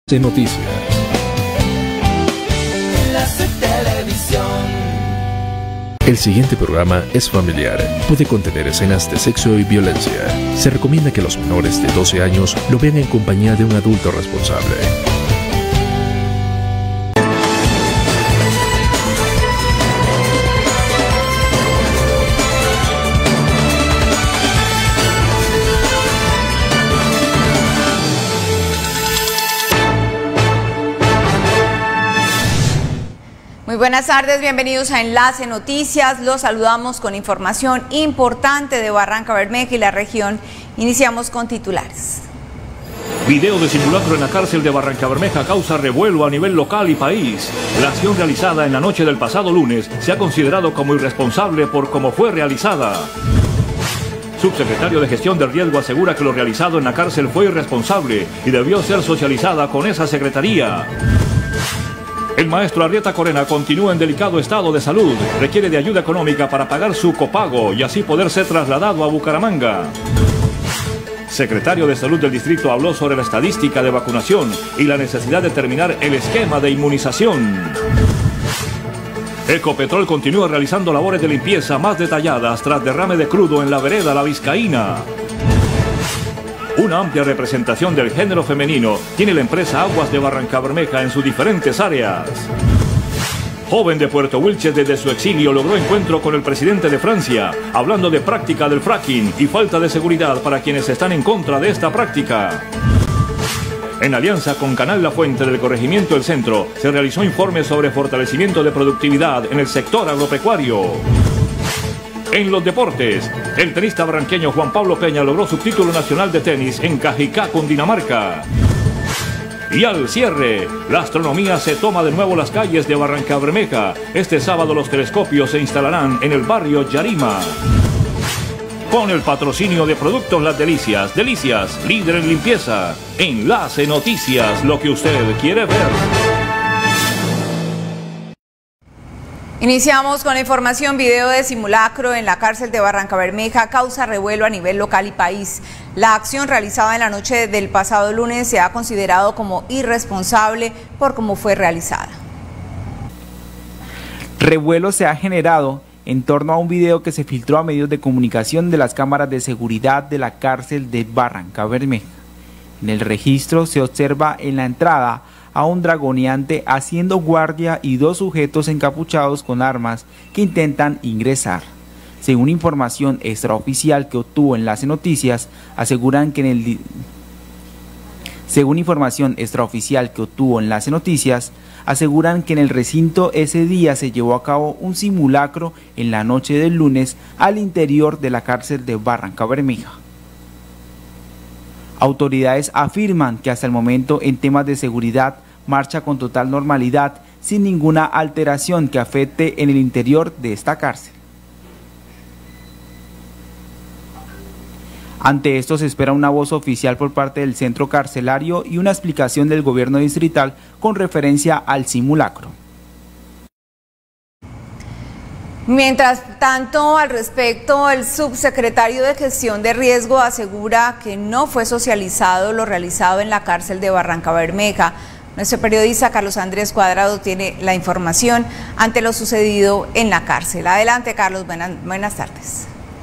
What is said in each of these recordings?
de noticias. El siguiente programa es familiar. Puede contener escenas de sexo y violencia. Se recomienda que los menores de 12 años lo vean en compañía de un adulto responsable. Muy buenas tardes, bienvenidos a Enlace Noticias. Los saludamos con información importante de Barrancabermeja y la región. Iniciamos con titulares. Video de simulacro en la cárcel de Barrancabermeja causa revuelo a nivel local y país. La acción realizada en la noche del pasado lunes se ha considerado como irresponsable por cómo fue realizada. Subsecretario de Gestión del Riesgo asegura que lo realizado en la cárcel fue irresponsable y debió ser socializada con esa secretaría. El maestro Arrieta Corena continúa en delicado estado de salud. Requiere de ayuda económica para pagar su copago y así poder ser trasladado a Bucaramanga. Secretario de Salud del Distrito habló sobre la estadística de vacunación y la necesidad de terminar el esquema de inmunización. Ecopetrol continúa realizando labores de limpieza más detalladas tras derrame de crudo en la vereda La Vizcaína. Una amplia representación del género femenino tiene la empresa Aguas de Barrancabermeja en sus diferentes áreas. Joven de Puerto Wilches desde su exilio logró encuentro con el presidente de Francia, hablando de práctica del fracking y falta de seguridad para quienes están en contra de esta práctica. En alianza con Canal La Fuente del Corregimiento del Centro, se realizó informe sobre fortalecimiento de productividad en el sector agropecuario. En los deportes, el tenista barranqueño Juan Pablo Peña logró su título nacional de tenis en Cajicá, Cundinamarca. Y al cierre, la astronomía se toma de nuevo las calles de Barrancabermeja. Este sábado los telescopios se instalarán en el barrio Yarima. Con el patrocinio de Productos Las Delicias, Delicias, líder en limpieza. Enlace Noticias, lo que usted quiere ver. Iniciamos con la información. Video de simulacro en la cárcel de Barrancabermeja causa revuelo a nivel local y país. La acción realizada en la noche del pasado lunes se ha considerado como irresponsable por cómo fue realizada. Revuelo se ha generado en torno a un video que se filtró a medios de comunicación de las cámaras de seguridad de la cárcel de Barrancabermeja. En el registro se observa en la entrada a un dragoneante haciendo guardia y dos sujetos encapuchados con armas que intentan ingresar. Según información extraoficial que obtuvo Enlace Noticias, aseguran que en el recinto ese día se llevó a cabo un simulacro en la noche del lunes al interior de la cárcel de Barrancabermeja. Autoridades afirman que hasta el momento en temas de seguridad marcha con total normalidad, sin ninguna alteración que afecte en el interior de esta cárcel. Ante esto se espera una voz oficial por parte del centro carcelario y una explicación del gobierno distrital con referencia al simulacro. Mientras tanto, al respecto, el subsecretario de Gestión de Riesgo asegura que no fue socializado lo realizado en la cárcel de Barrancabermeja. Nuestro periodista Carlos Andrés Cuadrado tiene la información ante lo sucedido en la cárcel. Adelante, Carlos, buenas tardes.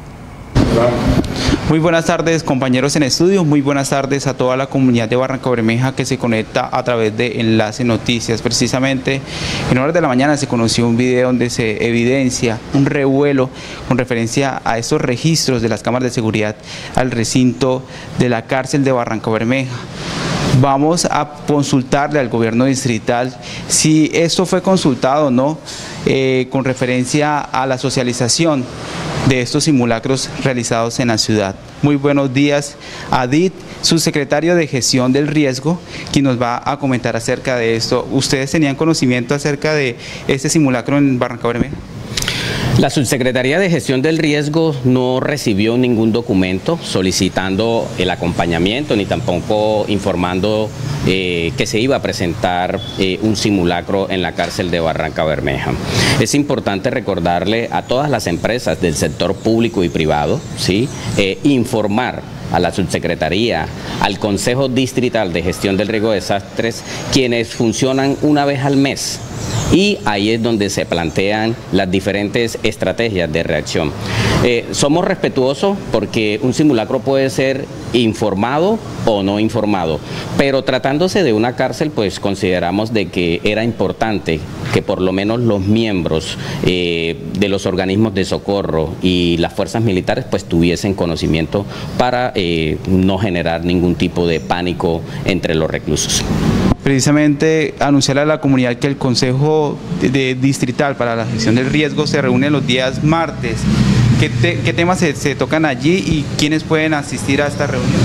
Muy buenas tardes, compañeros en estudio, muy buenas tardes a toda la comunidad de Barrancabermeja que se conecta a través de Enlace Noticias. Precisamente en horas de la mañana se conoció un video donde se evidencia un revuelo con referencia a estos registros de las cámaras de seguridad al recinto de la cárcel de Barrancabermeja. Vamos a consultarle al gobierno distrital si esto fue consultado o no con referencia a la socialización de estos simulacros realizados en la ciudad. Muy buenos días, Adit, subsecretario de Gestión del Riesgo, quien nos va a comentar acerca de esto. ¿Ustedes tenían conocimiento acerca de este simulacro en Barrancabermeja? La Subsecretaría de Gestión del Riesgo no recibió ningún documento solicitando el acompañamiento ni tampoco informando que se iba a presentar un simulacro en la cárcel de Barrancabermeja. Es importante recordarle a todas las empresas del sector público y privado, ¿sí? Informar a la subsecretaría, al Consejo Distrital de Gestión del Riesgo de Desastres, quienes funcionan una vez al mes. Y ahí es donde se plantean las diferentes estrategias de reacción. Somos respetuosos porque un simulacro puede ser informado o no informado, pero tratándose de una cárcel, pues consideramos de que era importante que por lo menos los miembros de los organismos de socorro y las fuerzas militares pues tuviesen conocimiento para no generar ningún tipo de pánico entre los reclusos. Precisamente anunciar a la comunidad que el Consejo Distrital para la Gestión del Riesgo se reúne los días martes. ¿Qué temas se tocan allí y quiénes pueden asistir a esta reunión?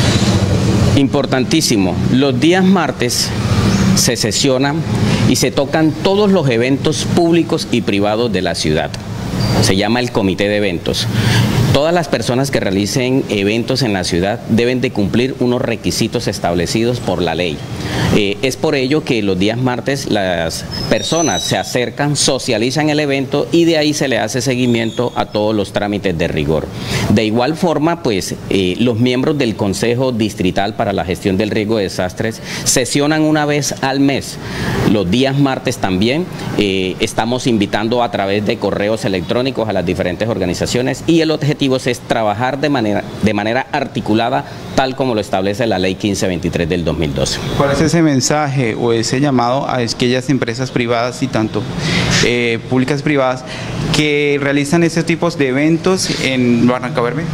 Importantísimo, los días martes se sesionan y se tocan todos los eventos públicos y privados de la ciudad. Se llama el comité de eventos. Todas las personas que realicen eventos en la ciudad deben de cumplir unos requisitos establecidos por la ley. Es por ello que los días martes las personas se acercan, socializan el evento y de ahí se le hace seguimiento a todos los trámites de rigor. De igual forma, pues los miembros del Consejo Distrital para la Gestión del Riesgo de Desastres sesionan una vez al mes. Los días martes también estamos invitando a través de correos electrónicos a las diferentes organizaciones y el objetivo es trabajar de manera articulada, tal como lo establece la Ley 1523 del 2012. ¿Cuál es ese mensaje o ese llamado a aquellas empresas privadas y tanto públicas y privadas que realizan estos tipos de eventos en Barrancabermeja?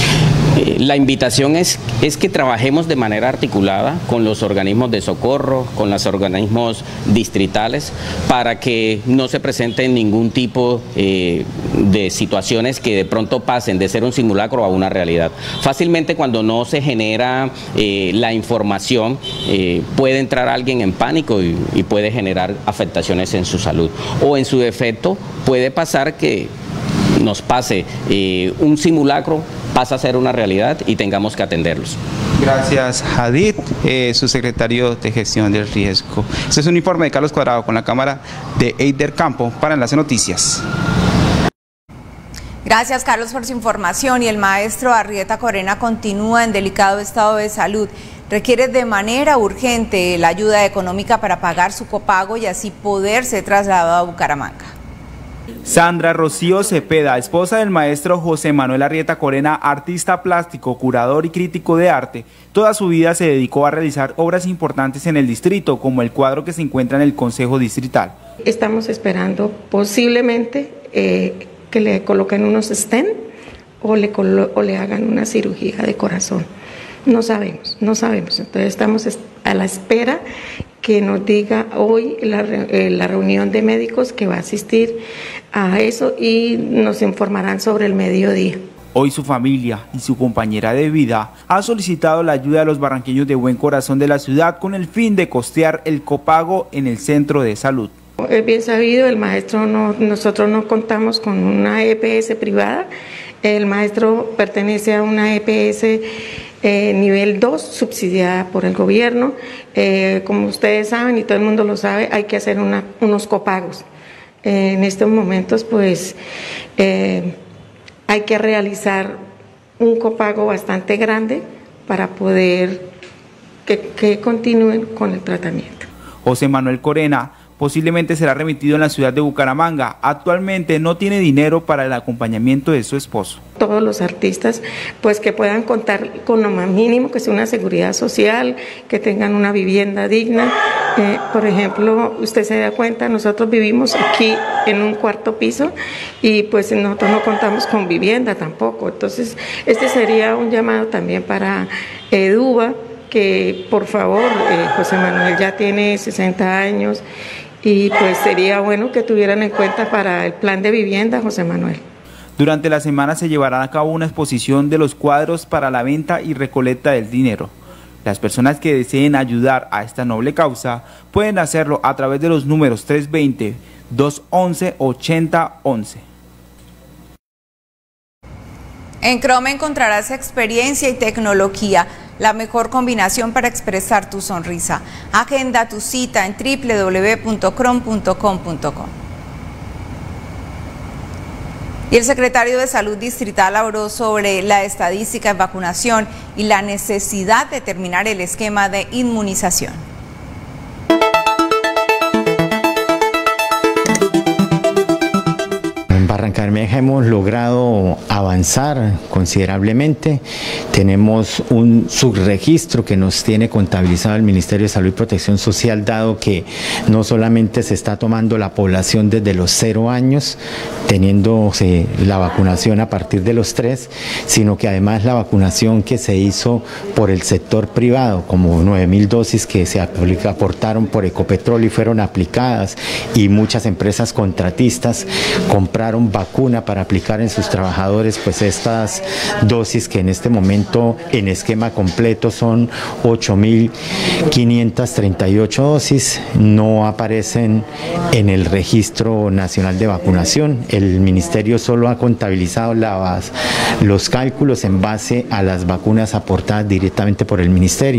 La invitación es que trabajemos de manera articulada con los organismos de socorro, con los organismos distritales, para que no se presenten ningún tipo de situaciones que de pronto pasen de ser un simulacro a una realidad. Fácilmente cuando no se genera la información, puede entrar alguien en pánico y puede generar afectaciones en su salud. O en su defecto puede pasar que nos pase un simulacro, pasa a ser una realidad y tengamos que atenderlos. Gracias, Hadid, subsecretario de Gestión del Riesgo. Este es un informe de Carlos Cuadrado con la cámara de Eider Campo para Enlace Noticias. Gracias, Carlos, por su información. Y el maestro Arrieta Corena continúa en delicado estado de salud. Requiere de manera urgente la ayuda económica para pagar su copago y así poder ser trasladado a Bucaramanga. Sandra Rocío Cepeda, esposa del maestro José Manuel Arrieta Corena, artista plástico, curador y crítico de arte, toda su vida se dedicó a realizar obras importantes en el distrito, como el cuadro que se encuentra en el Consejo Distrital. Estamos esperando posiblemente que le coloquen unos stent o le hagan una cirugía de corazón. No sabemos. Entonces estamos a la espera que nos diga hoy la reunión de médicos que va a asistir a eso y nos informarán sobre el mediodía. Hoy su familia y su compañera de vida ha solicitado la ayuda de los barranqueños de buen corazón de la ciudad con el fin de costear el copago en el centro de salud. Es bien sabido, el maestro nosotros no contamos con una EPS privada, el maestro pertenece a una EPS nivel 2, subsidiada por el gobierno. Como ustedes saben y todo el mundo lo sabe, hay que hacer unos copagos. En estos momentos pues hay que realizar un copago bastante grande para poder que continúen con el tratamiento. José Manuel Corena posiblemente será remitido en la ciudad de Bucaramanga. Actualmente no tiene dinero para el acompañamiento de su esposo. Todos los artistas pues que puedan contar con lo más mínimo, que sea una seguridad social, que tengan una vivienda digna. Por ejemplo, usted se da cuenta, nosotros vivimos aquí en un cuarto piso y pues nosotros no contamos con vivienda tampoco. Entonces este sería un llamado también para EDUBA, que por favor, José Manuel ya tiene 60 años y pues sería bueno que tuvieran en cuenta para el plan de vivienda, José Manuel. Durante la semana se llevará a cabo una exposición de los cuadros para la venta y recolecta del dinero. Las personas que deseen ayudar a esta noble causa pueden hacerlo a través de los números 320-211-8011. En Chrome encontrarás experiencia y tecnología, la mejor combinación para expresar tu sonrisa. Agenda tu cita en www.chrome.com.co. Y el secretario de Salud Distrital habló sobre la estadística en vacunación y la necesidad de terminar el esquema de inmunización. En Barrancabermeja hemos logrado avanzar considerablemente. Tenemos un subregistro que nos tiene contabilizado el Ministerio de Salud y Protección Social, dado que no solamente se está tomando la población desde los 0 años, teniéndose la vacunación a partir de los 3, sino que además la vacunación que se hizo por el sector privado, como 9.000 dosis que se aportaron por Ecopetrol y fueron aplicadas, y muchas empresas contratistas compraron vacuna para aplicar en sus trabajadores, pues estas dosis que en este momento en esquema completo son 8.538 dosis, no aparecen en el Registro Nacional de Vacunación. El Ministerio solo ha contabilizado los cálculos en base a las vacunas aportadas directamente por el Ministerio.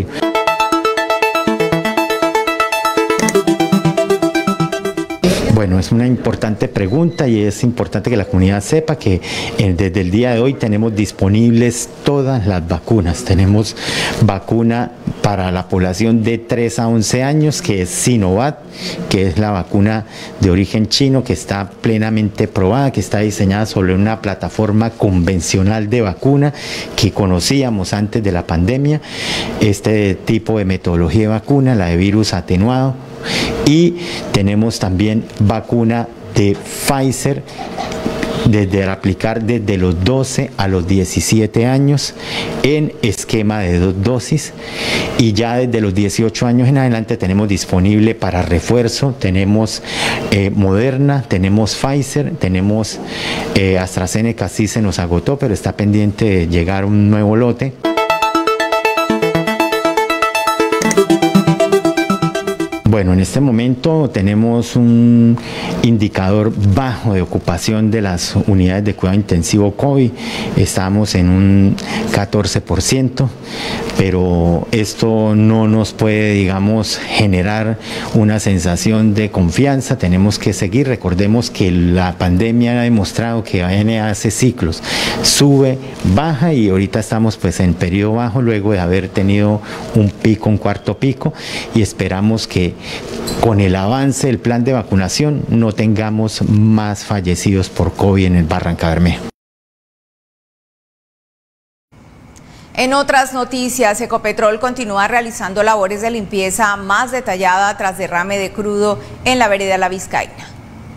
Bueno, es una importante pregunta y es importante que la comunidad sepa que desde el día de hoy tenemos disponibles todas las vacunas. Tenemos vacuna para la población de 3 a 11 años, que es Sinovac, que es la vacuna de origen chino, que está plenamente probada, que está diseñada sobre una plataforma convencional de vacuna que conocíamos antes de la pandemia. Este tipo de metodología de vacuna, la de virus atenuado. Y tenemos también vacuna de Pfizer aplicar desde los 12 a los 17 años en esquema de 2 dosis, y ya desde los 18 años en adelante tenemos disponible para refuerzo, tenemos Moderna, tenemos Pfizer, tenemos AstraZeneca, sí se nos agotó, pero está pendiente de llegar un nuevo lote. Bueno, en este momento tenemos un indicador bajo de ocupación de las unidades de cuidado intensivo COVID. Estamos en un 14%, pero esto no nos puede, digamos, generar una sensación de confianza. Tenemos que seguir. Recordemos que la pandemia ha demostrado que hace ciclos, sube, baja, y ahorita estamos pues en periodo bajo luego de haber tenido un pico, un cuarto pico, y esperamos que con el avance del plan de vacunación no tengamos más fallecidos por COVID en el Barrancabermeja. En otras noticias, Ecopetrol continúa realizando labores de limpieza más detallada tras derrame de crudo en la vereda La Vizcaína.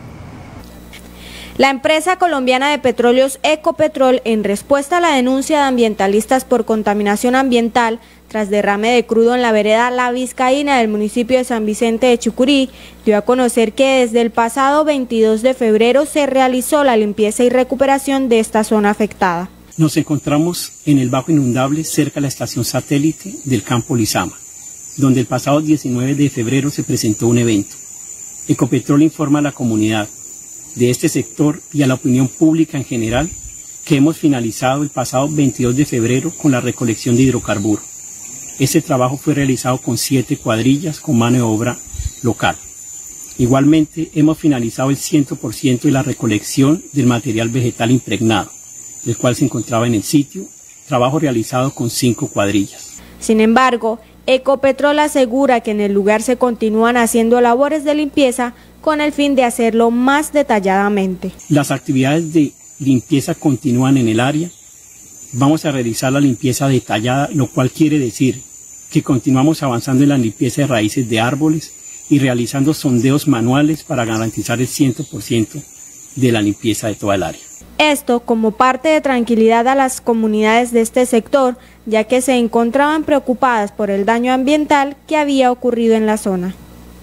La empresa colombiana de petróleos Ecopetrol, en respuesta a la denuncia de ambientalistas por contaminación ambiental tras derrame de crudo en la vereda La Vizcaína del municipio de San Vicente de Chucurí, dio a conocer que desde el pasado 22 de febrero se realizó la limpieza y recuperación de esta zona afectada. Nos encontramos en el Bajo Inundable, cerca de la estación satélite del campo Lizama, donde el pasado 19 de febrero se presentó un evento. Ecopetrol informa a la comunidad de este sector y a la opinión pública en general que hemos finalizado el pasado 22 de febrero con la recolección de hidrocarburos. Este trabajo fue realizado con 7 cuadrillas con mano de obra local. Igualmente hemos finalizado el 100% de la recolección del material vegetal impregnado, el cual se encontraba en el sitio, trabajo realizado con 5 cuadrillas. Sin embargo, Ecopetrol asegura que en el lugar se continúan haciendo labores de limpieza con el fin de hacerlo más detalladamente. Las actividades de limpieza continúan en el área. Vamos a realizar la limpieza detallada, lo cual quiere decir que continuamos avanzando en la limpieza de raíces de árboles y realizando sondeos manuales para garantizar el 100% de la limpieza de toda el área. Esto como parte de tranquilidad a las comunidades de este sector, ya que se encontraban preocupadas por el daño ambiental que había ocurrido en la zona.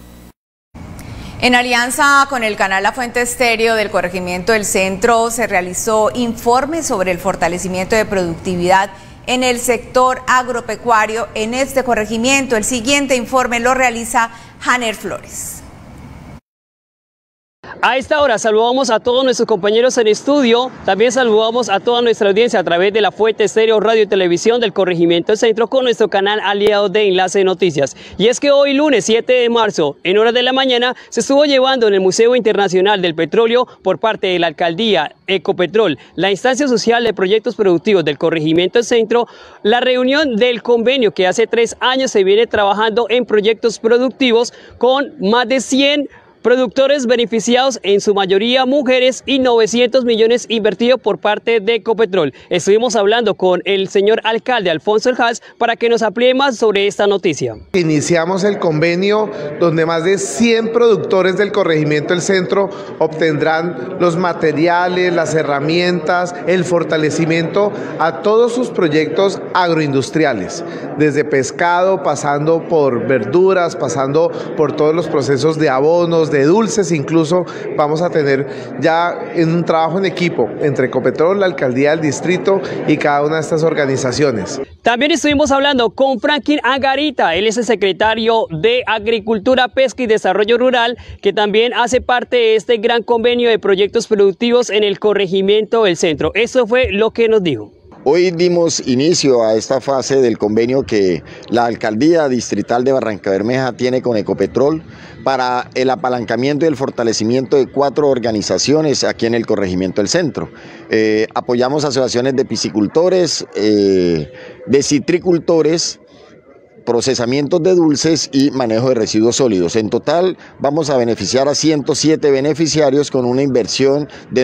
En alianza con el canal La Fuente Estéreo del Corregimiento del Centro se realizó informe sobre el fortalecimiento de productividad en el sector agropecuario en este corregimiento. El siguiente informe lo realiza Janer Flores. A esta hora saludamos a todos nuestros compañeros en estudio, también saludamos a toda nuestra audiencia a través de la Fuente Estéreo Radio y Televisión del Corregimiento del Centro con nuestro canal aliado de Enlace de Noticias. Y es que hoy lunes 7 de marzo, en horas de la mañana, se estuvo llevando en el Museo Internacional del Petróleo por parte de la Alcaldía Ecopetrol, la instancia social de proyectos productivos del Corregimiento del Centro, la reunión del convenio que hace 3 años se viene trabajando en proyectos productivos con más de 100 productores beneficiados, en su mayoría mujeres, y 900 millones invertidos por parte de Ecopetrol. Estuvimos hablando con el señor alcalde Alfonso El Haz para que nos amplíe más sobre esta noticia. Iniciamos el convenio donde más de 100 productores del Corregimiento del Centro obtendrán los materiales, las herramientas, el fortalecimiento a todos sus proyectos agroindustriales, desde pescado, pasando por verduras, pasando por todos los procesos de abonos, de dulces. Incluso vamos a tener ya un trabajo en equipo entre Ecopetrol, la alcaldía del distrito y cada una de estas organizaciones. También estuvimos hablando con Franklin Angarita, él es el secretario de Agricultura, Pesca y Desarrollo Rural, que también hace parte de este gran convenio de proyectos productivos en el Corregimiento del Centro. Eso fue lo que nos dijo. Hoy dimos inicio a esta fase del convenio que la Alcaldía Distrital de Barrancabermeja tiene con Ecopetrol para el apalancamiento y el fortalecimiento de 4 organizaciones aquí en el Corregimiento del Centro. Apoyamos asociaciones de piscicultores, de citricultores, procesamientos de dulces y manejo de residuos sólidos. En total vamos a beneficiar a 107 beneficiarios con una inversión de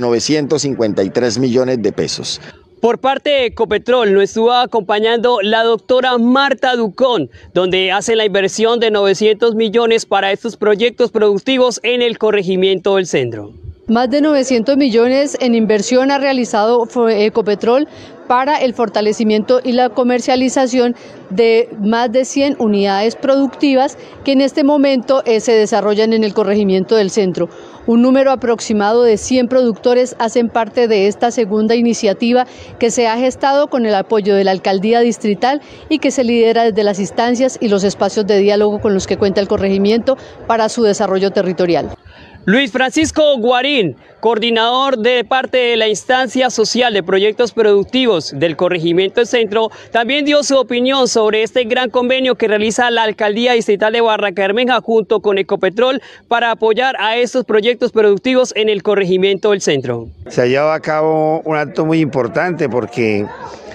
953 millones de pesos. Por parte de Ecopetrol nos estuvo acompañando la doctora Marta Ducón, donde hace la inversión de 900 millones para estos proyectos productivos en el Corregimiento del Centro. Más de 900 millones en inversión ha realizado Ecopetrol para el fortalecimiento y la comercialización de más de 100 unidades productivas que en este momento se desarrollan en el Corregimiento del Centro. Un número aproximado de 100 productores hacen parte de esta segunda iniciativa que se ha gestado con el apoyo de la Alcaldía Distrital y que se lidera desde las instancias y los espacios de diálogo con los que cuenta el corregimiento para su desarrollo territorial. Luis Francisco Guarín, coordinador de parte de la instancia social de proyectos productivos del Corregimiento del Centro, también dio su opinión sobre este gran convenio que realiza la Alcaldía Distrital de Barrancabermeja junto con Ecopetrol para apoyar a estos proyectos productivos en el Corregimiento del Centro. Se ha llevado a cabo un acto muy importante porque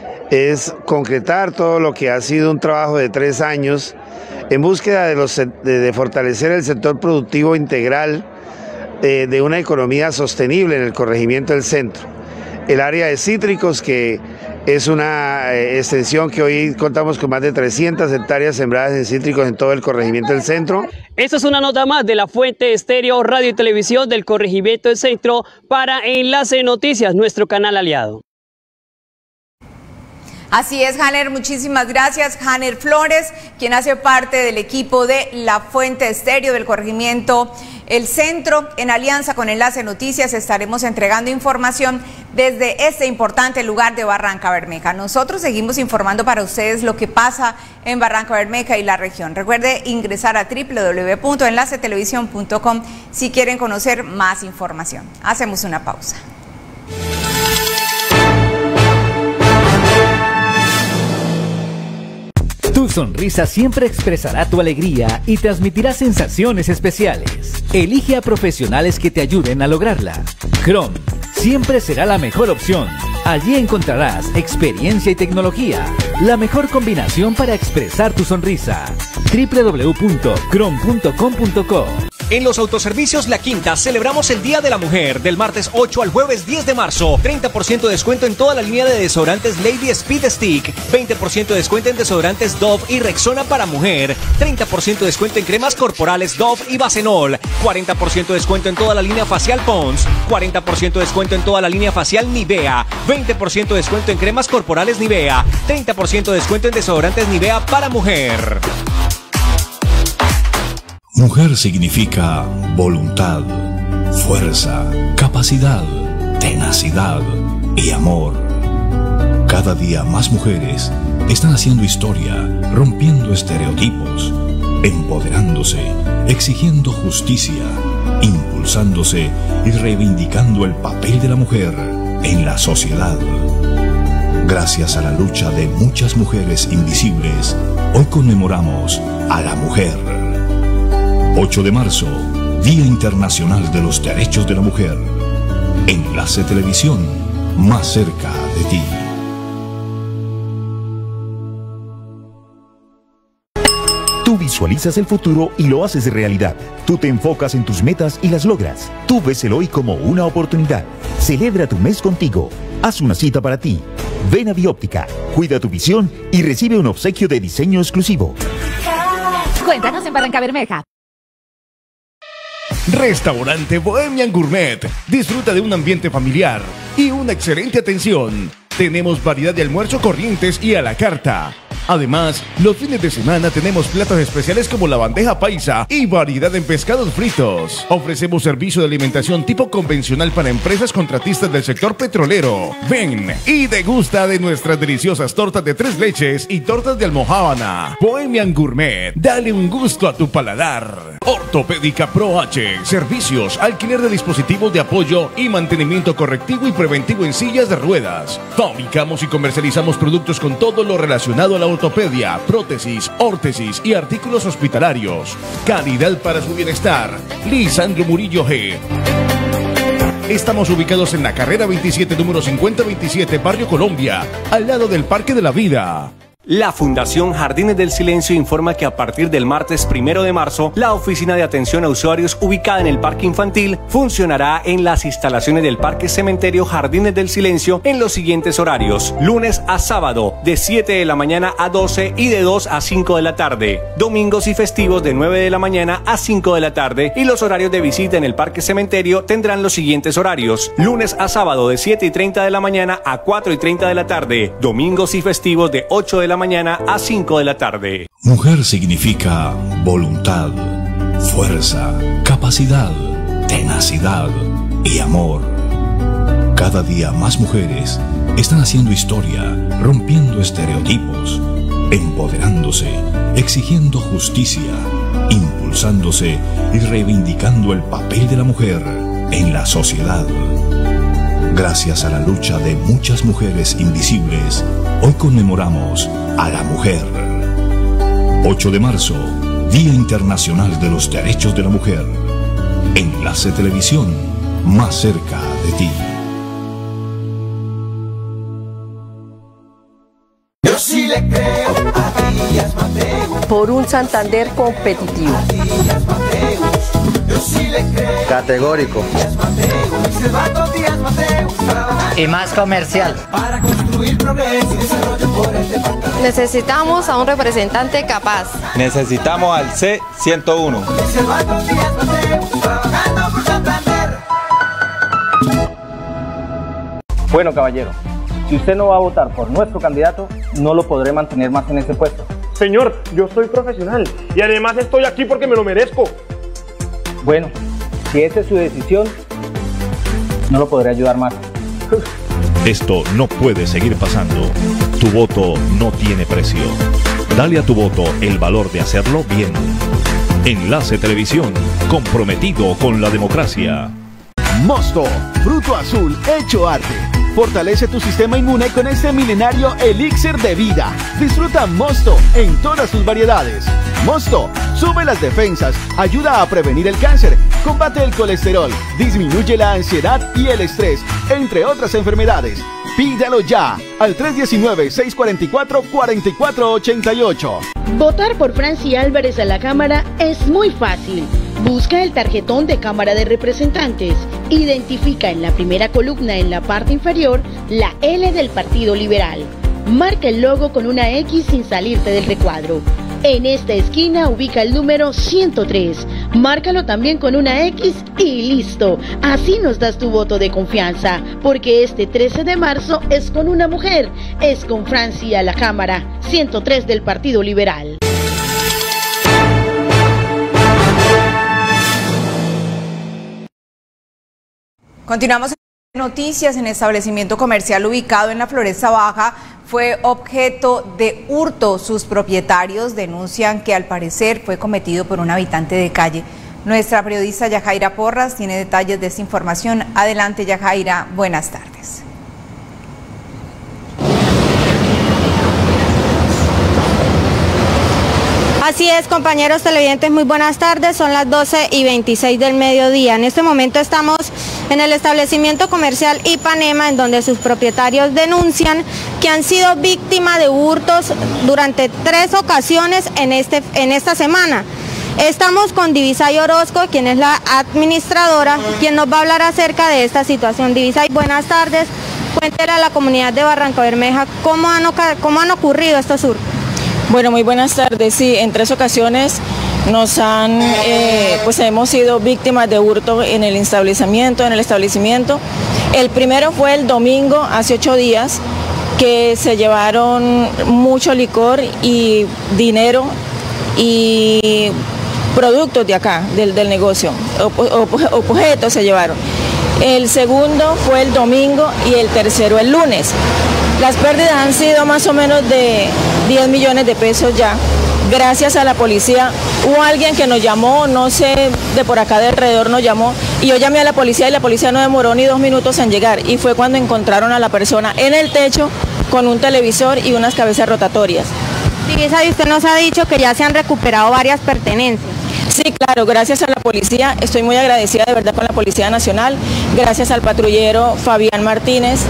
es concretar todo lo que ha sido un trabajo de 3 años en búsqueda de fortalecer el sector productivo integral de una economía sostenible en el Corregimiento del Centro. El área de cítricos, que es una extensión que hoy contamos con más de 300 hectáreas sembradas en cítricos en todo el Corregimiento del Centro. Esta es una nota más de la Fuente Estéreo Radio y Televisión del Corregimiento del Centro para Enlace de Noticias, nuestro canal aliado. Así es, Janer, muchísimas gracias. Janer Flores, quien hace parte del equipo de la Fuente Estéreo del Corregimiento El Centro. En alianza con Enlace Noticias estaremos entregando información desde este importante lugar de Barrancabermeja. Nosotros seguimos informando para ustedes lo que pasa en Barrancabermeja y la región. Recuerde ingresar a www.enlacetelevisión.com si quieren conocer más información. Hacemos una pausa. Tu sonrisa siempre expresará tu alegría y transmitirá sensaciones especiales. Elige a profesionales que te ayuden a lograrla. Chrome siempre será la mejor opción. Allí encontrarás experiencia y tecnología, la mejor combinación para expresar tu sonrisa. www.chrome.com.co. En los autoservicios La Quinta celebramos el Día de la Mujer del martes 8 al jueves 10 de marzo. 30% de descuento en toda la línea de desodorantes Lady Speed Stick. 20% de descuento en desodorantes Dove y Rexona para mujer. 30% de descuento en cremas corporales Dove y Bacenol. 40% de descuento en toda la línea facial Pond's. 40% de descuento en toda la línea facial Nivea. 20% de descuento en cremas corporales Nivea. 30% de descuento en desodorantes Nivea para mujer. Mujer significa voluntad, fuerza, capacidad, tenacidad y amor. Cada día más mujeres están haciendo historia, rompiendo estereotipos, empoderándose, exigiendo justicia, impulsándose y reivindicando el papel de la mujer en la sociedad. Gracias a la lucha de muchas mujeres invisibles, hoy conmemoramos a la mujer. 8 de marzo, Día Internacional de los Derechos de la Mujer. Enlace Televisión, más cerca de ti. Tú visualizas el futuro y lo haces realidad. Tú te enfocas en tus metas y las logras. Tú ves el hoy como una oportunidad. Celebra tu mes contigo. Haz una cita para ti. Ven a Bióptica, cuida tu visión y recibe un obsequio de diseño exclusivo. Cuéntanos en Barrancabermeja. Restaurante Bohemian Gourmet. Disfruta de un ambiente familiar y una excelente atención. Tenemos variedad de almuerzo corrientes y a la carta. Además, los fines de semana tenemos platos especiales como la bandeja paisa y variedad en pescados fritos. Ofrecemos servicio de alimentación tipo convencional para empresas contratistas del sector petrolero. Ven y degusta de nuestras deliciosas tortas de 3 leches y tortas de almojábana. Bohemian Gourmet, dale un gusto a tu paladar. Ortopédica Pro H, servicios, alquiler de dispositivos de apoyo y mantenimiento correctivo y preventivo en sillas de ruedas. Fabricamos y comercializamos productos con todo lo relacionado a la ortopedia, prótesis, órtesis y artículos hospitalarios. Calidad para su bienestar. Lisandro Murillo G. Estamos ubicados en la carrera 27, número 5027, Barrio Colombia, al lado del Parque de la Vida. La Fundación Jardines del Silencio informa que a partir del martes 1 de marzo, la oficina de atención a usuarios ubicada en el Parque Infantil funcionará en las instalaciones del Parque Cementerio Jardines del Silencio en los siguientes horarios: lunes a sábado, de 7 de la mañana a 12 y de 2 a 5 de la tarde, domingos y festivos de 9 de la mañana a 5 de la tarde, y los horarios de visita en el Parque Cementerio tendrán los siguientes horarios: lunes a sábado de 7:30 de la mañana a 4:30 de la tarde, domingos y festivos de 8 de la mañana a 5 de la tarde. Mujer significa voluntad, fuerza, capacidad, tenacidad y amor. Cada día más mujeres están haciendo historia, rompiendo estereotipos, empoderándose, exigiendo justicia, impulsándose y reivindicando el papel de la mujer en la sociedad. Gracias a la lucha de muchas mujeres invisibles, hoy conmemoramos a la mujer. 8 de marzo, Día Internacional de los Derechos de la Mujer. Enlace Televisión, más cerca de ti. Yo sí le creo a Díaz Mateus. Por un Santander competitivo. A Díaz Mateus. Yo sí le creo. Categórico. Díaz Mateus. Se va con Díaz Mateus. Y más comercial. Para construir progreso y desarrollo por el departamento. Necesitamos a un representante capaz. Necesitamos al C101. Se va con Díaz Mateus. Trabajando por Santander. Bueno, caballero, si usted no va a votar por nuestro candidato, no lo podré mantener más en ese puesto. Señor, yo soy profesional y además estoy aquí porque me lo merezco. Bueno, si esa es su decisión, no lo podré ayudar más. Esto no puede seguir pasando. Tu voto no tiene precio. Dale a tu voto el valor de hacerlo bien. Enlace Televisión, comprometido con la democracia. Mosto, fruto azul hecho arte. Fortalece tu sistema inmune con este milenario elixir de vida. Disfruta Mosto en todas sus variedades. Mosto sube las defensas, ayuda a prevenir el cáncer, combate el colesterol, disminuye la ansiedad y el estrés, entre otras enfermedades. Pídalo ya al 319-644-4488. Votar por Franci Álvarez a la Cámara es muy fácil. Busca el tarjetón de Cámara de Representantes. Identifica en la primera columna en la parte inferior la L del Partido Liberal. Marca el logo con una X sin salirte del recuadro. En esta esquina ubica el número 103. Márcalo también con una X y listo. Así nos das tu voto de confianza, porque este 13 de marzo es con una mujer. Es con Franci a la Cámara, 103 del Partido Liberal. Continuamos en noticias. En establecimiento comercial ubicado en la Floresta Baja fue objeto de hurto. Sus propietarios denuncian que al parecer fue cometido por un habitante de calle. Nuestra periodista Yajaira Porras tiene detalles de esta información. Adelante, Yajaira, buenas tardes. Así es, compañeros televidentes, muy buenas tardes. Son las 12:26 del mediodía. En este momento estamos en el establecimiento comercial Ipanema, en donde sus propietarios denuncian que han sido víctimas de hurtos durante 3 ocasiones en esta semana. Estamos con Divisay Orozco, quien es la administradora, quien nos va a hablar acerca de esta situación. Divisay, buenas tardes. Cuéntele a la comunidad de Barrancabermeja cómo han ocurrido estos hurtos. Bueno, muy buenas tardes. Sí, en 3 ocasiones hemos sido víctimas de hurto en el establecimiento. El primero fue el domingo, hace 8 días, que se llevaron mucho licor y dinero y productos de acá, del negocio, objetos se llevaron. El segundo fue el domingo y el tercero el lunes. Las pérdidas han sido más o menos de 10 millones de pesos ya. Gracias a la policía, hubo alguien que nos llamó, no sé, de por acá de alrededor nos llamó, y yo llamé a la policía y la policía no demoró ni 2 minutos en llegar, y fue cuando encontraron a la persona en el techo con un televisor y unas cabezas rotatorias. Divisay, usted nos ha dicho que ya se han recuperado varias pertenencias. Sí, claro, gracias a la policía, estoy muy agradecida de verdad con la Policía Nacional, gracias al patrullero Fabián Martínez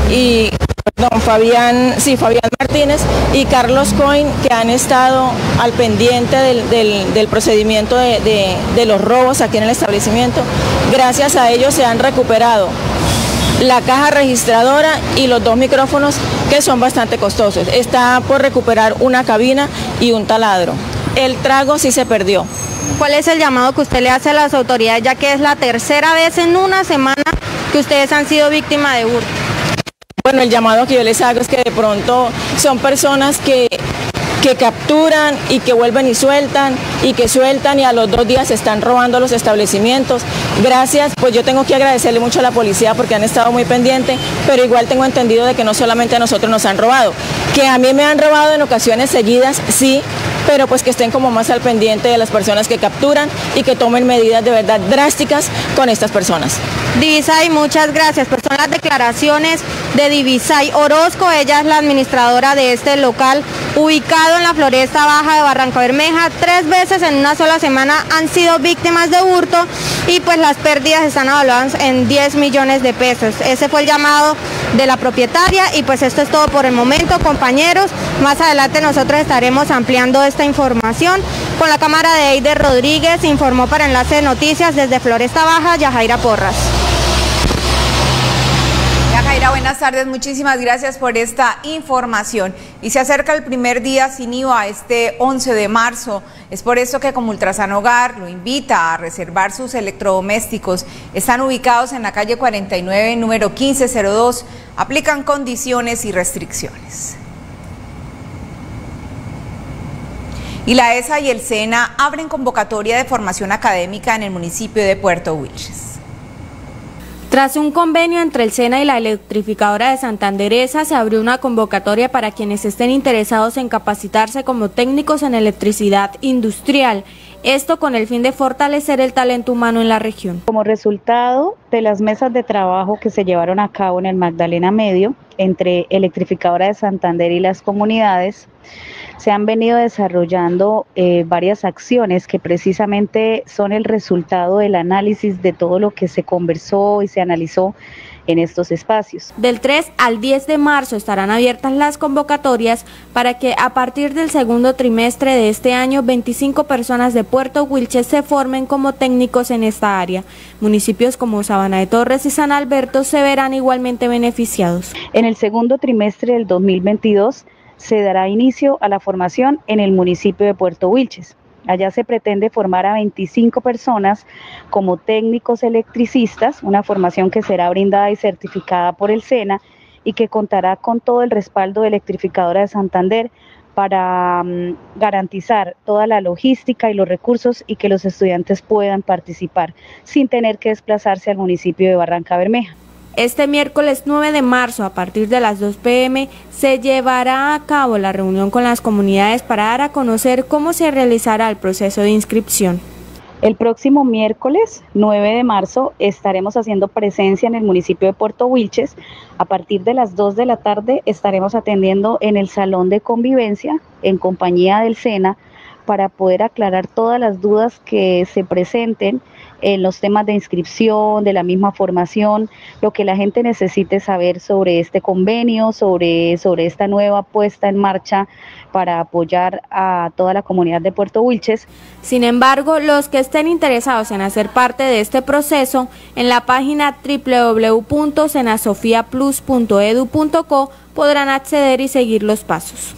y Carlos Coin, que han estado al pendiente del procedimiento de los robos aquí en el establecimiento. Gracias a ellos se han recuperado la caja registradora y los 2 micrófonos, que son bastante costosos. Está por recuperar una cabina y un taladro. El trago sí se perdió. ¿Cuál es el llamado que usted le hace a las autoridades, ya que es la tercera vez en una semana que ustedes han sido víctimas de hurto? Bueno, el llamado que yo les hago es que de pronto son personas que capturan y que vuelven y sueltan, y a los 2 días se están robando los establecimientos. Gracias, pues yo tengo que agradecerle mucho a la policía porque han estado muy pendientes, pero igual tengo entendido de que no solamente a nosotros nos han robado, que a mí me han robado en ocasiones seguidas, sí, pero pues que estén como más al pendiente de las personas que capturan y que tomen medidas de verdad drásticas con estas personas. Divisay, muchas gracias. Pues son las declaraciones de Divisay Orozco. Ella es la administradora de este local ubicado en la Floresta Baja de Barrancabermeja. 3 veces en una sola semana han sido víctimas de hurto y pues las pérdidas están evaluadas en 10 millones de pesos. Ese fue el llamado de la propietaria y pues esto es todo por el momento, compañeros. Más adelante nosotros estaremos ampliando esta información. Con la cámara de Eider Rodríguez, informó para Enlace de Noticias desde Floresta Baja, Yajaira Porras. Yajaira, buenas tardes, muchísimas gracias por esta información. Y se acerca el primer día sin IVA, este 11 de marzo. Es por eso que Comultrasan Hogar lo invita a reservar sus electrodomésticos. Están ubicados en la calle 49, número 1502. Aplican condiciones y restricciones. Y la ESA y el SENA abren convocatoria de formación académica en el municipio de Puerto Wilches. Tras un convenio entre el SENA y la electrificadora de Santander ESA, se abrió una convocatoria para quienes estén interesados en capacitarse como técnicos en electricidad industrial. Esto con el fin de fortalecer el talento humano en la región. Como resultado de las mesas de trabajo que se llevaron a cabo en el Magdalena Medio, entre Electrificadora de Santander y las comunidades, se han venido desarrollando varias acciones que precisamente son el resultado del análisis de todo lo que se conversó y se analizó en estos espacios. Del 3 al 10 de marzo estarán abiertas las convocatorias para que a partir del segundo trimestre de este año 25 personas de Puerto Wilches se formen como técnicos en esta área. Municipios como Sabana de Torres y San Alberto se verán igualmente beneficiados. En el segundo trimestre del 2022 se dará inicio a la formación en el municipio de Puerto Wilches. Allá se pretende formar a 25 personas como técnicos electricistas, una formación que será brindada y certificada por el SENA y que contará con todo el respaldo de Electrificadora de Santander para garantizar toda la logística y los recursos y que los estudiantes puedan participar sin tener que desplazarse al municipio de Barrancabermeja. Este miércoles 9 de marzo, a partir de las 2 p.m, se llevará a cabo la reunión con las comunidades para dar a conocer cómo se realizará el proceso de inscripción. El próximo miércoles 9 de marzo estaremos haciendo presencia en el municipio de Puerto Wilches. A partir de las 2 de la tarde estaremos atendiendo en el Salón de Convivencia en compañía del SENA para poder aclarar todas las dudas que se presenten en los temas de inscripción, de la misma formación, lo que la gente necesite saber sobre este convenio, sobre esta nueva puesta en marcha para apoyar a toda la comunidad de Puerto Wilches. Sin embargo, los que estén interesados en hacer parte de este proceso, en la página www.senasofiaplus.edu.co podrán acceder y seguir los pasos.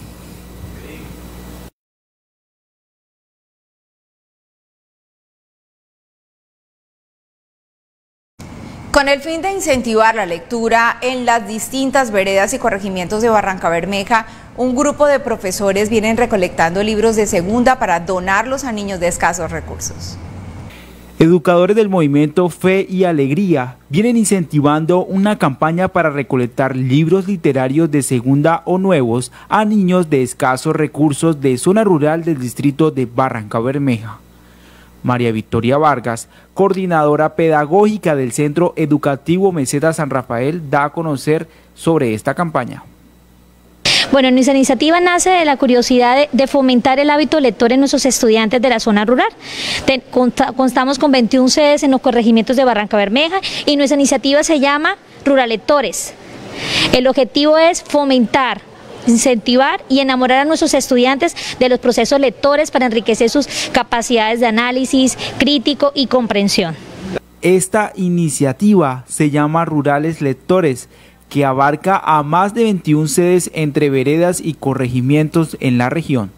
Con el fin de incentivar la lectura en las distintas veredas y corregimientos de Barrancabermeja, un grupo de profesores vienen recolectando libros de segunda para donarlos a niños de escasos recursos. Educadores del movimiento Fe y Alegría vienen incentivando una campaña para recolectar libros literarios de segunda o nuevos a niños de escasos recursos de zona rural del distrito de Barrancabermeja. María Victoria Vargas, coordinadora pedagógica del Centro Educativo Meseta San Rafael, da a conocer sobre esta campaña. Bueno, nuestra iniciativa nace de la curiosidad de fomentar el hábito lector en nuestros estudiantes de la zona rural. Constamos con 21 sedes en los corregimientos de Barrancabermeja y nuestra iniciativa se llama Rural Lectores. El objetivo es fomentar, incentivar y enamorar a nuestros estudiantes de los procesos lectores para enriquecer sus capacidades de análisis crítico y comprensión. Esta iniciativa se llama Rurales Lectores, que abarca a más de 21 sedes entre veredas y corregimientos en la región.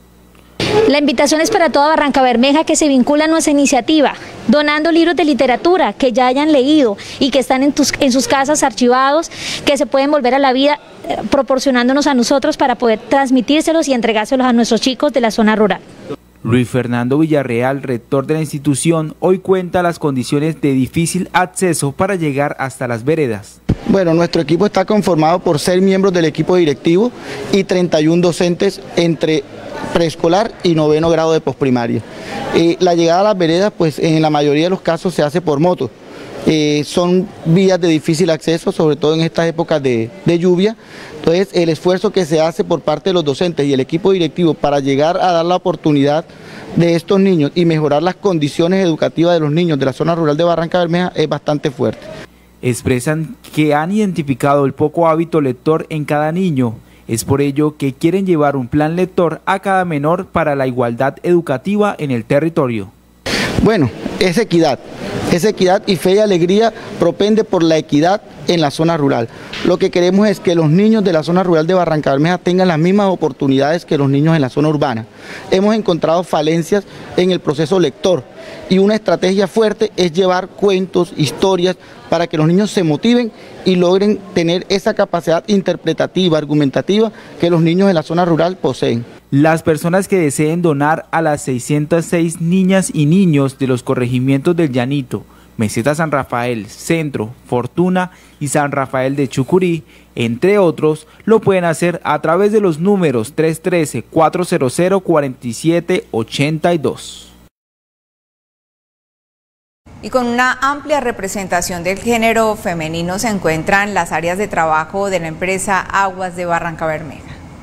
La invitación es para toda Barrancabermeja que se vincula a nuestra iniciativa, donando libros de literatura que ya hayan leído y que están en sus casas archivados, que se pueden volver a la vida proporcionándonos a nosotros para poder transmitírselos y entregárselos a nuestros chicos de la zona rural. Luis Fernando Villarreal, rector de la institución, hoy cuenta las condiciones de difícil acceso para llegar hasta las veredas. Bueno, nuestro equipo está conformado por 6 miembros del equipo directivo y 31 docentes entre preescolar y 9º grado de posprimaria. La llegada a las veredas, pues en la mayoría de los casos se hace por moto. Son vías de difícil acceso, sobre todo en estas épocas de lluvia. Entonces, el esfuerzo que se hace por parte de los docentes y el equipo directivo para llegar a dar la oportunidad de estos niños y mejorar las condiciones educativas de los niños de la zona rural de Barrancabermeja es bastante fuerte. Expresan que han identificado el poco hábito lector en cada niño. Es por ello que quieren llevar un plan lector a cada menor para la igualdad educativa en el territorio. Bueno, es equidad y Fe y Alegría propende por la equidad en la zona rural. Lo que queremos es que los niños de la zona rural de Barrancabermeja tengan las mismas oportunidades que los niños en la zona urbana. Hemos encontrado falencias en el proceso lector y una estrategia fuerte es llevar cuentos, historias, para que los niños se motiven y logren tener esa capacidad interpretativa, argumentativa que los niños en la zona rural poseen. Las personas que deseen donar a las 606 niñas y niños de los corregimientos del Llanito, Meseta San Rafael, Centro, Fortuna y San Rafael de Chucurí, entre otros, lo pueden hacer a través de los números 313-400-4782. Y con una amplia representación del género femenino se encuentran las áreas de trabajo de la empresa Aguas de Barrancabermeja.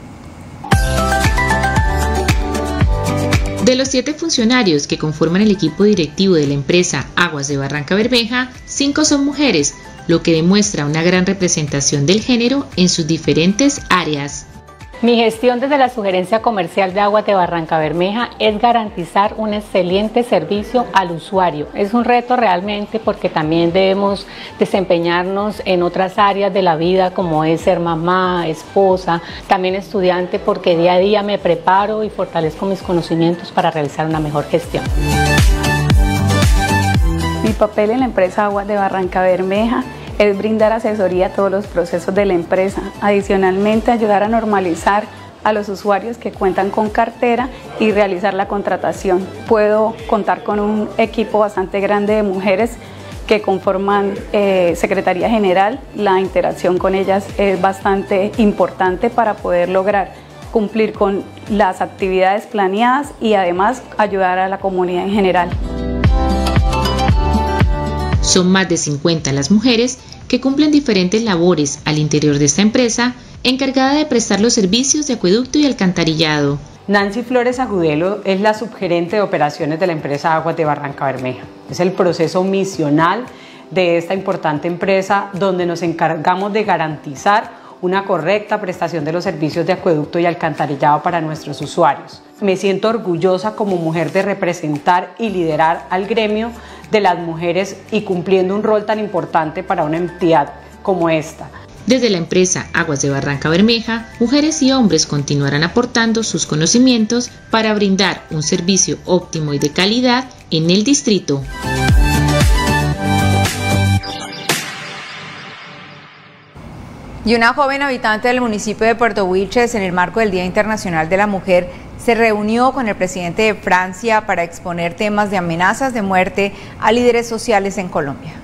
De los 7 funcionarios que conforman el equipo directivo de la empresa Aguas de Barrancabermeja, 5 son mujeres, lo que demuestra una gran representación del género en sus diferentes áreas. Mi gestión desde la Sugerencia Comercial de Aguas de Barrancabermeja es garantizar un excelente servicio al usuario. Es un reto realmente porque también debemos desempeñarnos en otras áreas de la vida como es ser mamá, esposa, también estudiante, porque día a día me preparo y fortalezco mis conocimientos para realizar una mejor gestión. Mi papel en la empresa Aguas de Barrancabermeja es brindar asesoría a todos los procesos de la empresa, adicionalmente ayudar a normalizar a los usuarios que cuentan con cartera y realizar la contratación. Puedo contar con un equipo bastante grande de mujeres que conforman Secretaría General. La interacción con ellas es bastante importante para poder lograr cumplir con las actividades planeadas y además ayudar a la comunidad en general. Son más de 50 las mujeres que cumplen diferentes labores al interior de esta empresa, encargada de prestar los servicios de acueducto y alcantarillado. Nancy Flores Agudelo es la subgerente de operaciones de la empresa Aguas de Barranca Bermeja. Es el proceso misional de esta importante empresa donde nos encargamos de garantizar una correcta prestación de los servicios de acueducto y alcantarillado para nuestros usuarios. Me siento orgullosa como mujer de representar y liderar al gremio de las mujeres y cumpliendo un rol tan importante para una entidad como esta. Desde la empresa Aguas de Barranca Bermeja, mujeres y hombres continuarán aportando sus conocimientos para brindar un servicio óptimo y de calidad en el distrito. Y una joven habitante del municipio de Puerto Wilches, en el marco del Día Internacional de la Mujer, se reunió con el presidente de Francia para exponer temas de amenazas de muerte a líderes sociales en Colombia.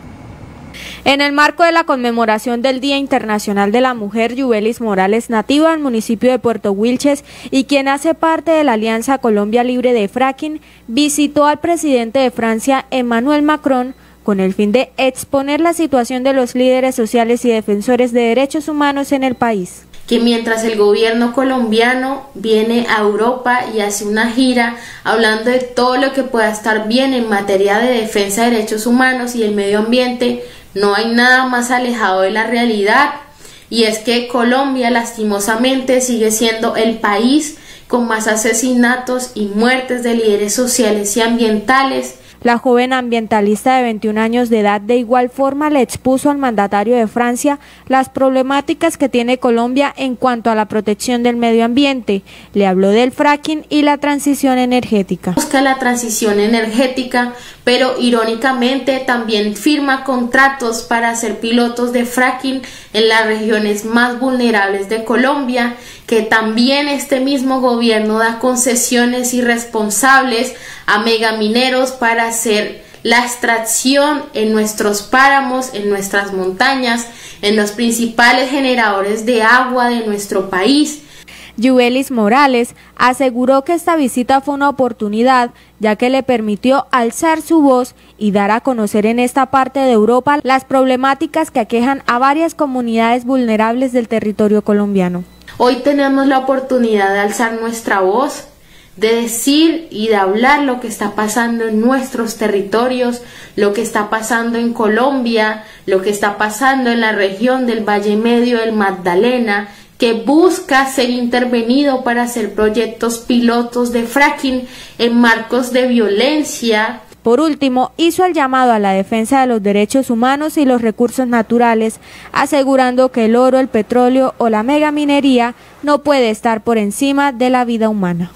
En el marco de la conmemoración del Día Internacional de la Mujer, Yubelis Morales, nativa del municipio de Puerto Wilches y quien hace parte de la Alianza Colombia Libre de Fracking, visitó al presidente de Francia, Emmanuel Macron, con el fin de exponer la situación de los líderes sociales y defensores de derechos humanos en el país. Que mientras el gobierno colombiano viene a Europa y hace una gira hablando de todo lo que pueda estar bien en materia de defensa de derechos humanos y el medio ambiente, no hay nada más alejado de la realidad, y es que Colombia lastimosamente sigue siendo el país con más asesinatos y muertes de líderes sociales y ambientales. La joven ambientalista de 21 años de edad de igual forma le expuso al mandatario de Francia las problemáticas que tiene Colombia en cuanto a la protección del medio ambiente. Le habló del fracking y la transición energética. Busca la transición energética, pero irónicamente también firma contratos para hacer pilotos de fracking en las regiones más vulnerables de Colombia, que también este mismo gobierno da concesiones irresponsables a megamineros para hacer la extracción en nuestros páramos, en nuestras montañas, en los principales generadores de agua de nuestro país. Yubelis Morales aseguró que esta visita fue una oportunidad, ya que le permitió alzar su voz y dar a conocer en esta parte de Europa las problemáticas que aquejan a varias comunidades vulnerables del territorio colombiano. Hoy tenemos la oportunidad de alzar nuestra voz, de decir y de hablar lo que está pasando en nuestros territorios, lo que está pasando en Colombia, lo que está pasando en la región del Valle Medio del Magdalena, que busca ser intervenido para hacer proyectos pilotos de fracking en marcos de violencia. Por último, hizo el llamado a la defensa de los derechos humanos y los recursos naturales, asegurando que el oro, el petróleo o la megaminería no puede estar por encima de la vida humana.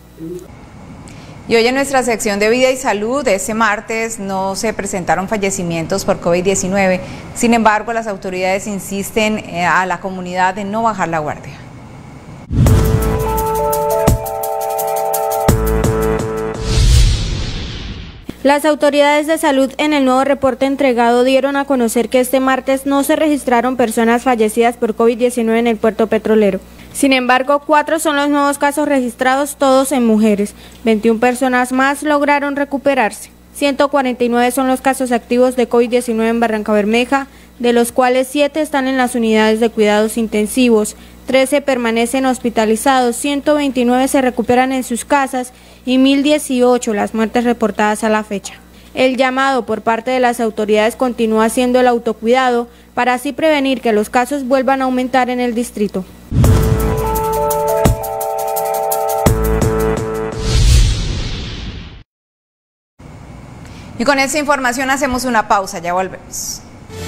Y hoy en nuestra sección de Vida y Salud, este martes no se presentaron fallecimientos por COVID-19. Sin embargo, las autoridades insisten a la comunidad en no bajar la guardia. Las autoridades de salud en el nuevo reporte entregado dieron a conocer que este martes no se registraron personas fallecidas por COVID-19 en el puerto petrolero. Sin embargo, 4 son los nuevos casos registrados, todos en mujeres. 21 personas más lograron recuperarse. 149 son los casos activos de COVID-19 en Barranca Bermeja, de los cuales 7 están en las unidades de cuidados intensivos, 13 permanecen hospitalizados, 129 se recuperan en sus casas y 1.018 las muertes reportadas a la fecha. El llamado por parte de las autoridades continúa siendo el autocuidado para así prevenir que los casos vuelvan a aumentar en el distrito. Y con esta información hacemos una pausa, ya volvemos.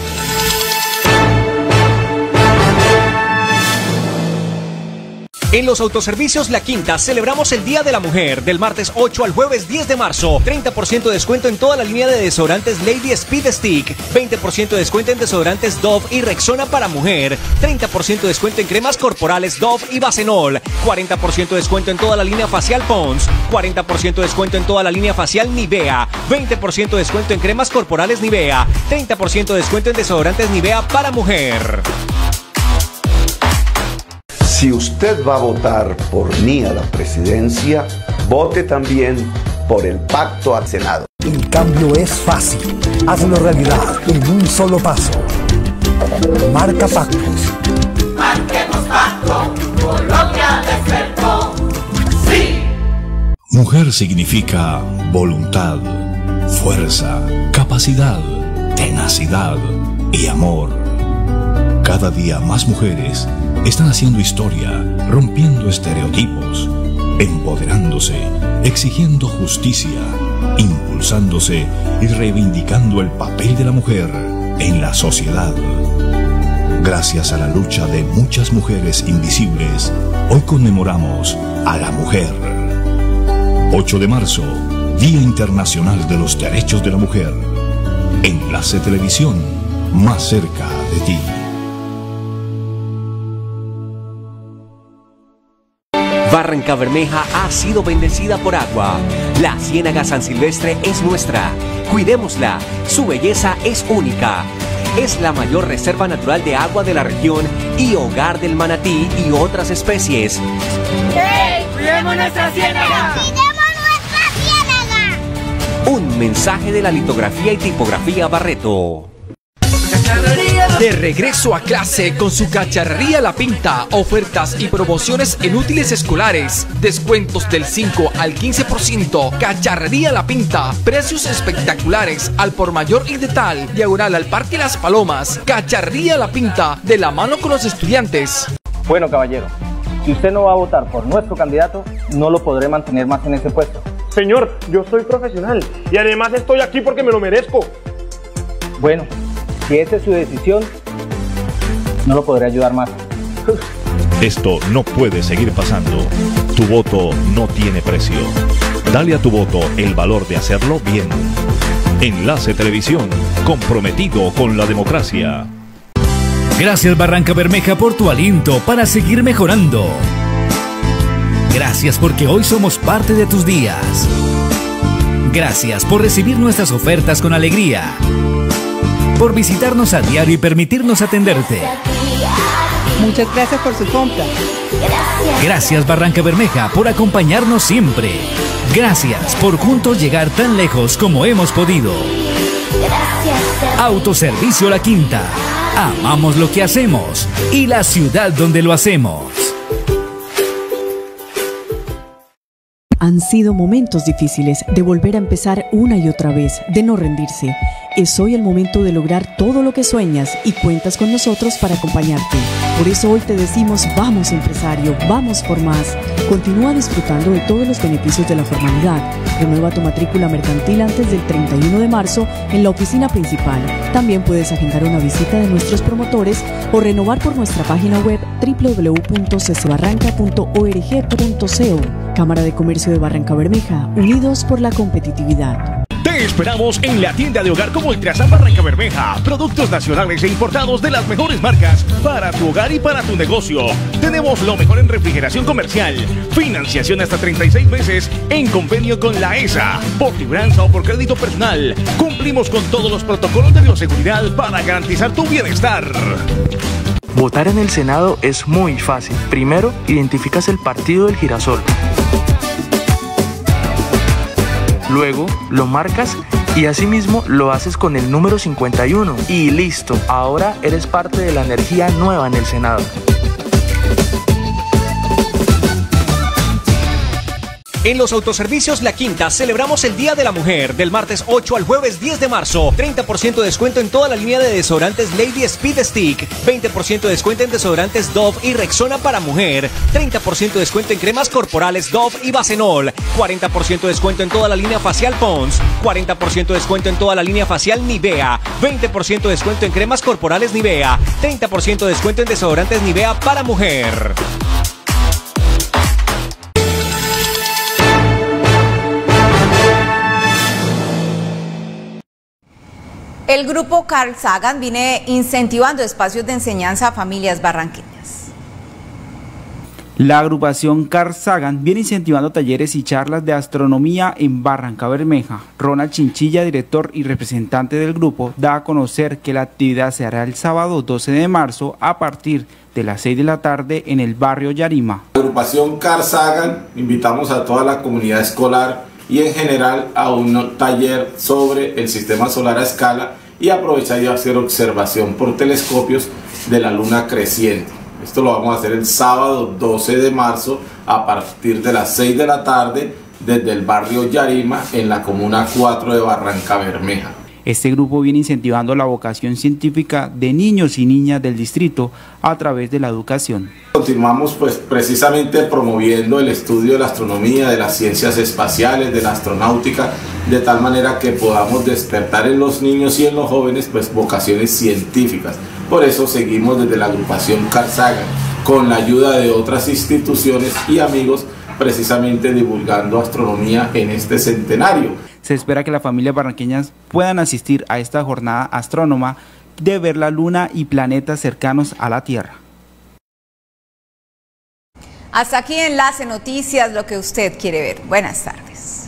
En los autoservicios La Quinta celebramos el Día de la Mujer del martes 8 al jueves 10 de marzo. 30% de descuento en toda la línea de desodorantes Lady Speed Stick. 20% de descuento en desodorantes Dove y Rexona para mujer. 30% de descuento en cremas corporales Dove y Bacenol. 40% de descuento en toda la línea facial Pond's. 40% de descuento en toda la línea facial Nivea. 20% de descuento en cremas corporales Nivea. 30% de descuento en desodorantes Nivea para mujer. Si usted va a votar por mí a la presidencia, vote también por el Pacto al Senado. El cambio es fácil. Hazlo realidad en un solo paso. Marca pactos. Marquemos pacto. Colombia despertó. ¡Sí! Mujer significa voluntad, fuerza, capacidad, tenacidad y amor. Cada día más mujeres están haciendo historia, rompiendo estereotipos, empoderándose, exigiendo justicia, impulsándose y reivindicando el papel de la mujer en la sociedad. Gracias a la lucha de muchas mujeres invisibles, hoy conmemoramos a la mujer. 8 de marzo, Día Internacional de los Derechos de la Mujer. Enlace Televisión, más cerca de ti. Barrancabermeja ha sido bendecida por agua. La Ciénaga San Silvestre es nuestra. Cuidémosla. Su belleza es única. Es la mayor reserva natural de agua de la región y hogar del manatí y otras especies. ¡Hey! ¡Cuidemos nuestra ciénaga! Un mensaje de la litografía y tipografía Barreto. De regreso a clase con su Cacharrería La Pinta, ofertas y promociones en útiles escolares, descuentos del 5 al 15%, Cacharrería La Pinta, precios espectaculares al por mayor y de tal, diagonal al Parque Las Palomas, Cacharrería La Pinta, de la mano con los estudiantes. Bueno, caballero, si usted no va a votar por nuestro candidato, no lo podré mantener más en ese puesto. Señor, yo soy profesional y además estoy aquí porque me lo merezco. Bueno, si esa es su decisión, no lo podré ayudar más. Esto no puede seguir pasando. Tu voto no tiene precio. Dale a tu voto el valor de hacerlo bien. Enlace Televisión, comprometido con la democracia. Gracias Barrancabermeja por tu aliento para seguir mejorando. Gracias porque hoy somos parte de tus días. Gracias por recibir nuestras ofertas con alegría. Por visitarnos a diario y permitirnos atenderte. Muchas gracias por su compra. Gracias Barrancabermeja por acompañarnos siempre. Gracias por juntos llegar tan lejos como hemos podido. Autoservicio La Quinta. Amamos lo que hacemos y la ciudad donde lo hacemos. Han sido momentos difíciles, de volver a empezar una y otra vez, de no rendirse. Es hoy el momento de lograr todo lo que sueñas y cuentas con nosotros para acompañarte. Por eso hoy te decimos, vamos empresario, vamos por más. Continúa disfrutando de todos los beneficios de la formalidad. Renueva tu matrícula mercantil antes del 31 de marzo en la oficina principal. También puedes agendar una visita de nuestros promotores o renovar por nuestra página web www.ccbarranca.org.co. Cámara de Comercio de Barrancabermeja, unidos por la competitividad. Te esperamos en la tienda de hogar como Ultrasan Barrancabermeja. Productos nacionales e importados de las mejores marcas para tu hogar y para tu negocio. Tenemos lo mejor en refrigeración comercial, financiación hasta 36 meses en convenio con la ESA, por libranza o por crédito personal. Cumplimos con todos los protocolos de bioseguridad para garantizar tu bienestar. Votar en el Senado es muy fácil. Primero, identificas el partido del girasol. Luego lo marcas y asimismo lo haces con el número 51 y listo, ahora eres parte de la energía nueva en el Senado. En los autoservicios La Quinta celebramos el Día de la Mujer del martes 8 al jueves 10 de marzo. 30% de descuento en toda la línea de desodorantes Lady Speed Stick. 20% de descuento en desodorantes Dove y Rexona para mujer. 30% de descuento en cremas corporales Dove y Bacenol. 40% de descuento en toda la línea facial Pond's. 40% de descuento en toda la línea facial Nivea. 20% de descuento en cremas corporales Nivea. 30% de descuento en desodorantes Nivea para mujer. El grupo Carl Sagan viene incentivando espacios de enseñanza a familias barranqueñas. La agrupación Carl Sagan viene incentivando talleres y charlas de astronomía en Barrancabermeja. Ronald Chinchilla, director y representante del grupo, da a conocer que la actividad se hará el sábado 12 de marzo a partir de las 6 de la tarde en el barrio Yarima. La agrupación Carl Sagan invitamos a toda la comunidad escolar y en general a un taller sobre el sistema solar a escala y aprovechar y hacer observación por telescopios de la luna creciente. Esto lo vamos a hacer el sábado 12 de marzo a partir de las 6 de la tarde desde el barrio Yarima en la comuna 4 de Barrancabermeja. Este grupo viene incentivando la vocación científica de niños y niñas del distrito a través de la educación. Continuamos pues precisamente promoviendo el estudio de la astronomía, de las ciencias espaciales, de la astronáutica, de tal manera que podamos despertar en los niños y en los jóvenes pues vocaciones científicas. Por eso seguimos desde la agrupación Carl Sagan con la ayuda de otras instituciones y amigos precisamente divulgando astronomía en este centenario. Se espera que las familias barranqueñas puedan asistir a esta jornada astrónoma de ver la luna y planetas cercanos a la Tierra. Hasta aquí Enlace Noticias, lo que usted quiere ver. Buenas tardes.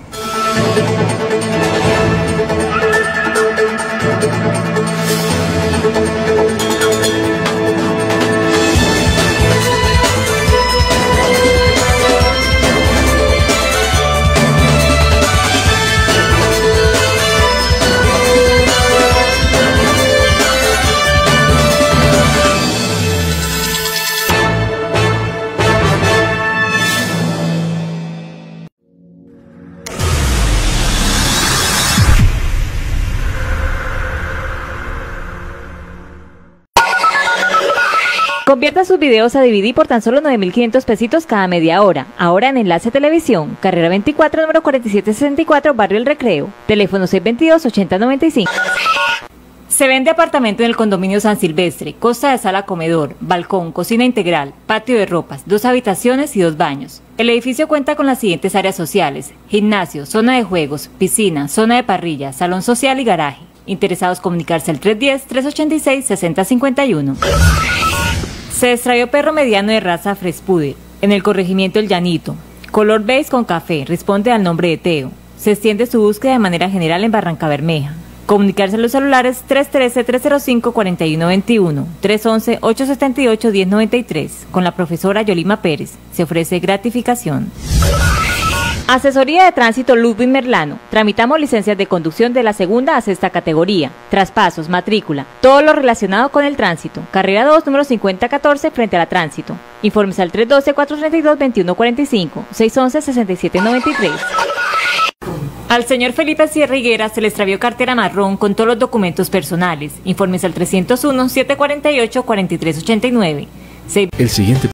Convierta sus videos a DVD por tan solo 9.500 pesitos cada media hora. Ahora en Enlace Televisión, carrera 24, número 4764, Barrio El Recreo. Teléfono 622-8095. Se vende apartamento en el condominio San Silvestre, costa de sala comedor, balcón, cocina integral, patio de ropas, 2 habitaciones y 2 baños. El edificio cuenta con las siguientes áreas sociales: gimnasio, zona de juegos, piscina, zona de parrilla, salón social y garaje. Interesados comunicarse al 310-386-6051. Se extravió perro mediano de raza Frespuder en el corregimiento El Llanito. Color beige con café, responde al nombre de Teo. Se extiende su búsqueda de manera general en Barrancabermeja. Comunicarse a los celulares 313-305-4121, 311-878-1093. Con la profesora Yolima Pérez. Se ofrece gratificación. Asesoría de Tránsito Ludwig Merlano. Tramitamos licencias de conducción de la 2ª a 6ª categoría, traspasos, matrícula, todo lo relacionado con el tránsito. Carrera 2, número 5014, frente a la Tránsito. Informes al 312-432-2145, 611-6793. Al señor Felipe Sierra Higuera se le extravió cartera marrón con todos los documentos personales. Informes al 301-748-4389. El siguiente